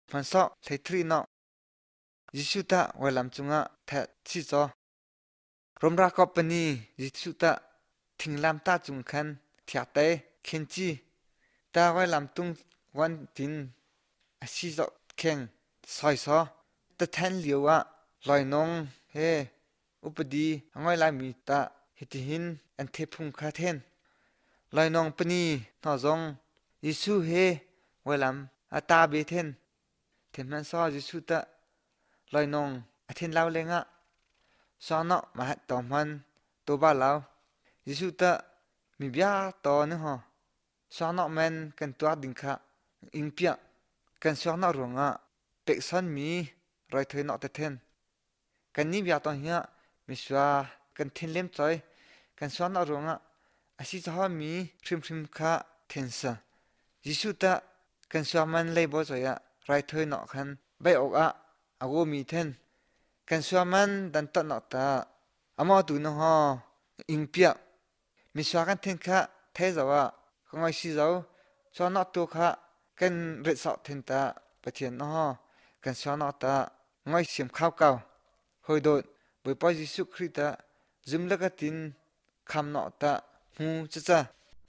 phần sọ thấy tri nọ Giêsu ta ngoài làm chúng ạ thật chi cho rôm ra có bên đi Giêsu ta thình làm ta chúng khăn thiệt tế khen chi ta ngoài làm tung quan tin chi cho khen soi so ta thanh liều ạ loài nông he upadi ngoài làm mi ta hít hin anh thế phung khát hen loài nông bên đi nó giống Giêsu he ngoài làm ta biết hen thế mà so Giêsu ta loài nông thiên lao lên ạ so nó mà hạt tòm hơn tô ba lao Giêsu ta mi bia to nữa hả so nó men cần tua đình khá in pia cần so nó ruộng ạ bệ son mi rồi thấy nó tết thiên cần ní bia to nhá mi xóa cần thiên lem chơi cần so nó ruộng ạ asi cho mi phim phim khá thiên sa Giêsu ta cần xóa man lấy bao giờ ạ rồi thấy nó khăn bay ốc ạ ago mi thiên cần xóa man đan tận nó ta amo tu nó ho in pia mi xóa cần thiên khá thế rồi ạ không ai xí dấu cho nó tu khá cần rệt sọ thiên ta bạch thiên nó ho cần xóa nó ta ngay xiêm khao cao hồi đột bởi bao Giêsu Christ ta dùm lắc cái tin khăm nó ta hu cha cha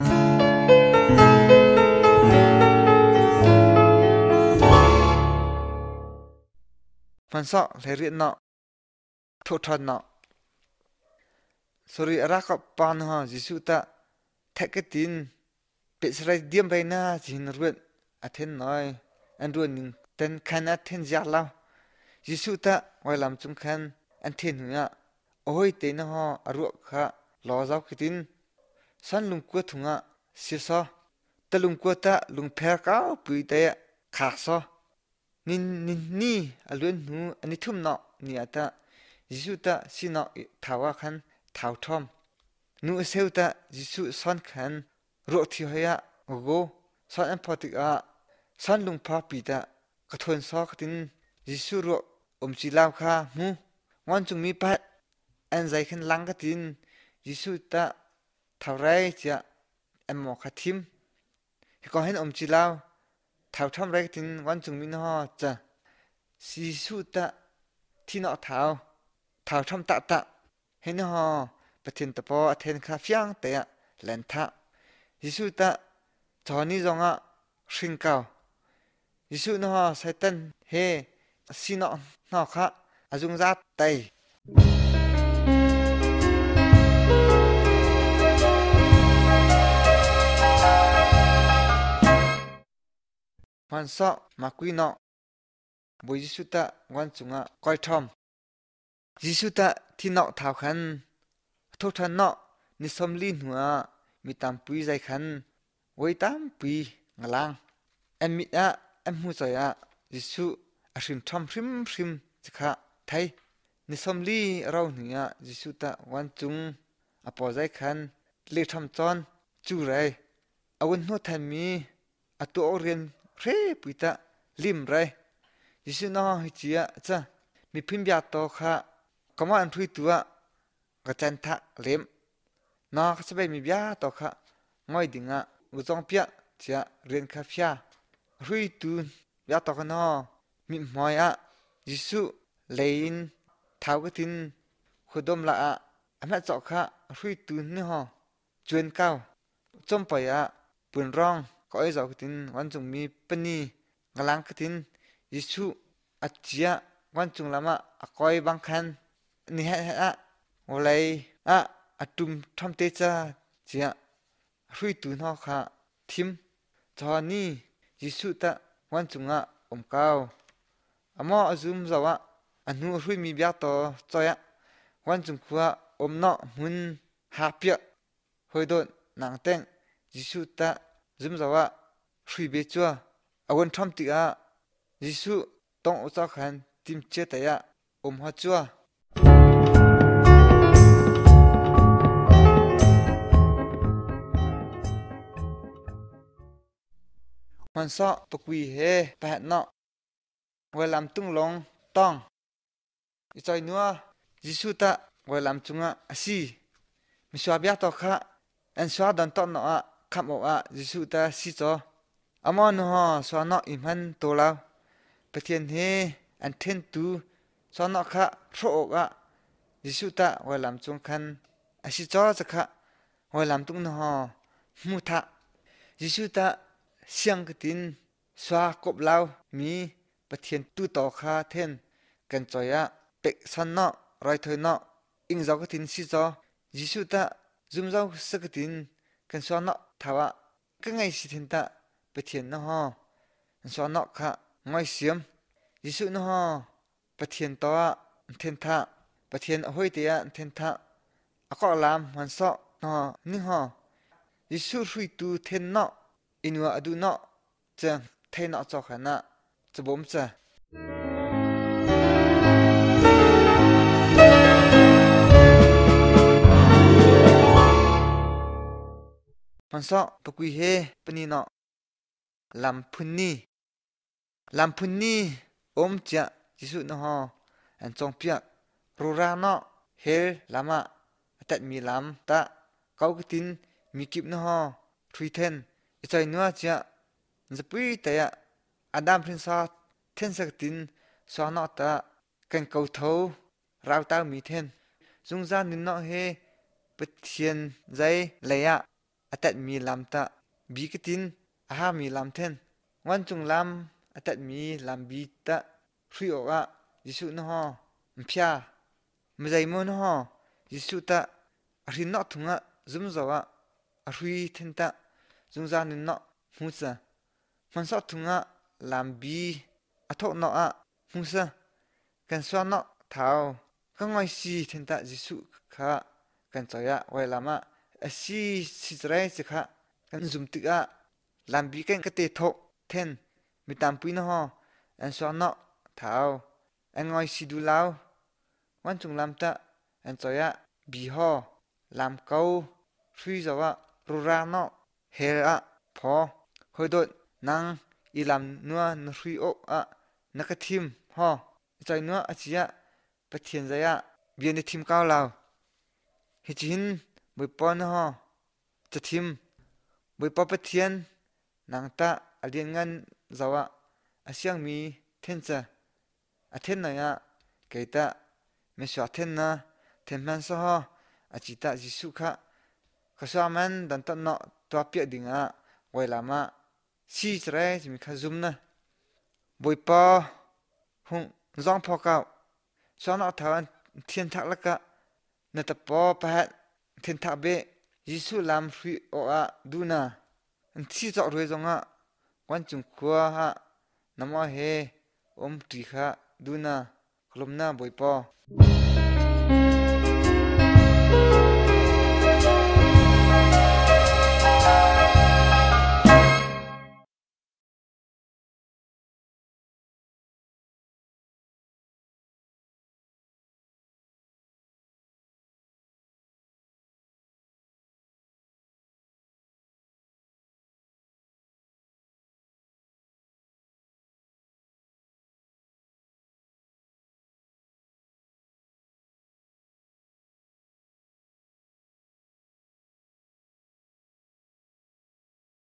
phần sọ lấy riêng nọ thô tròn nọ sorry ra có pan ha Giêsu ta thẹn cái tin bị sợi điềm bay na chỉ nó ruột Athen nói anh ruột nhưng tên khăn Athen già lao Giêsu ta ngoài làm chung khăn Athen nữa ôi tên nó ruột khá lo giáo cái tin san lùng quơ thùng xí so ta lùng quơ ta lùng phe cáo bùi tê khá so ni aluen nu ani thum nọ ni ata Giêsu ta xin nọ thảo khăn thảo thom nu sêu ta Giêsu son khăn ruột thì hơi go son empathic son lung pa pi ta ka thon so khatin Giêsu ruột chi lao kha mu ngon chung mi pa an zai khan lang khatin Giêsu ta thảo rai cha em mo khatim ko hen chi lao thảo thom rai khatin ngon chung mi no cha Giêsu ta thi nọ thảo thom ta hen ho pathin ta po athen kha fyang te len tha Giêsu ta choni zonga shin cao Giêsu no Satan he sino no kha azung za tai man so ma quy nọ bo Giêsu ta ngon chunga koi thom Giêsu ta thi nọ thảo khăn thô than nọ ni som lin hua mi tam pui zai khăn oi tam pui ngalang em mi em hu zai Giêsu ashim thom phim chakha thai ni som li rau ni Giêsu ta wan chung apo zai khăn le thom chon chu rai awun no than mi atu orien re pui ta lim rai Giêsu no hi chia cha mi phim bia to kha kama an thui tua ka chan tha lem na ka sabai mi bia to kha ngoi dinga uzong pia chia ren kha phia hui tu bia to ka no mi moi Giêsu lein thau ka tin khodom la ama cho kha hui tu ni ho chuen cao chom pai pun rong ko ai zo ka tin wan chung mi pani ngalang ka tin Giêsu achia wan chung lama akoi bang khan ni ha olai atum thom te cha chia hui tu no kha thim cho ni Giêsu ta wan chunga cao amo azum zawa anu hui mi bia to choya wan chung khuwa no mun ha pia hoi don nang teng Giêsu ta zum zawa hui be chua awon thom ti Giêsu tong ucha khan tim che ta ya ha chua man so pakwi he pa no we lam tung long tong I choi nuwa Giêsu ta we lam chunga asi mi swa bia to kha an swa dan to no kham o Giêsu ta si cho amon ho swa no iman to la ประเทศเฮอันเทนตูสอนอค่ะโรอกะยิสุตะไว้ลำจงคันอาชิจอจะค่ะไว้ลำตุงนหอมุทะยิสุตะเสียงกตินสวากบลาวมีประเทศตูต่อค่ะเทนกันจอยะเป็กสันเนาะรอยเธอเนาะอิงเจ้ากตินสิจอยิสุตะซุมเจ้าสกตินกันสวาเนาะทว่าก็ไงสิเทนตะประเทศเนาะฮอสวาเนาะค่ะง่อยเสียมยิสุเนาะฮอประเทศตัวเทนทะประเทศห้อยเตียเทนทะอากอลามมันซอเนาะนี่ฮอยิสุรุยตูเทนเนาะอินัวอดูเนาะจังเทนเนาะจอกขนาจะบ่มจ้ะมันซอปกุยเฮปนีเนาะลำพุนนี่อมจะยิสุเนาะฮออันจงเปียกรูราเนาะเฮลลามะตัดมีลำตะเกากตินมีกิบเนาะฮอทรีเทนอิจอยนัวจะจะปุยแต่ยะอดัมพรินซาเทนสักตินสวานอตะกันเกาเทาราวตามีเทนจงจานินเนาะเฮปะเทียนใจเลยะตัดมีลำตะบีกตินอาหามีลำเทนวันจงลำตัดมีลำบีตะฟรีโอกะยิสุเนาะฮอมพยามใจมันเนาะฮอยิสุตะรินเนาะทุงะซุมซาวะรุยเทนตะจงจานินเนาะมุสะมันสอทุงะลำบีอทอกเนาะอะมุสะกันสวาเนาะเท้าก็ง่อยสีเทนตะยิสุค่ะกันจอยะไว้ลามะสีสิจไรสิค่ะกันซุมติกะลำบีกันกะเตทอกเทนมีตามปุยเนาะฮออันสวาเนาะเท้าอันง่อยสีดูลาววันจงลำตะอันจอยะบีฮอลำเกาฟรีจาวะรูราเนาะเฮระพอหอยดดนังอีลำนัวนรีโออะนักทีมฮอใจนัวอาชียะปะเทียนใจยะเบียนในทีมเก้าลาวเฮจินบุยปอนฮอจะทีมบุยปอปะเทียนนางตาอเดียนงันจาวะอาเซียงมีเทนจะอาเทนนะยะเกตะเมสวาเทนนะเทนมันซอฮออาจิตะจิสุคะขสวามันดันตะเนาะตัวเปียดิงะไว้ลามะซีจไรจะมีขจุมนะบุยปอหุงจองพอเก่าสอนอทานเทียนทักละกะนตะปอปะฮัดเทียนทักเบยิสุลามฟรีโออะดูนะอันที่จอกรวยจงะวันจุงคัวฮะนำว่าเฮอมตรีคะดูนะกลมหน้าบุยปอ